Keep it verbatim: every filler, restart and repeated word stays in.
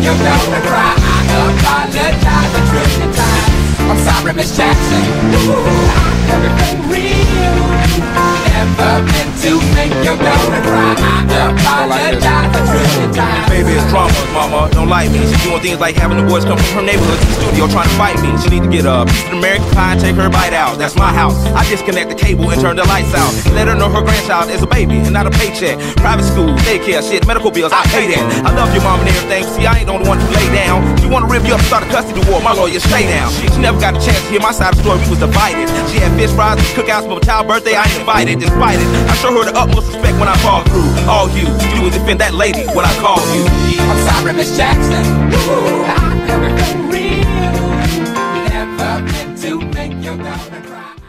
your daughter cry. I apologize a trillion times. I'm sorry, Miss Jackson. Ooh, I never been real. Never meant to make your daughter cry. I apologize a trillion times. Baby, it's drama, mama, don't like me. She doing things like having the boys come from her neighborhood to the studio trying to fight me. She need to get a piece of American pie and take her bite out. That's my house. I disconnect the cable and turn the lights out. Let her know her grandchild is a baby and not a paycheck. Private school, daycare, shit, medical bills, I pay that. I love your mom and everything. See, I ain't the only one to lay down. She wanna rip you up and start a custody war. My lawyer, stay down. She never got a chance to hear my side of the story. We was divided. She had fish fries, cookouts for my child's birthday. I ain't invited. Despite it, I show her the utmost respect when I fall through. All you, you would defend that lady when I call you. I'm sorry, Miss Jackson. Ooh, I never been real. Never meant to make your daughter cry.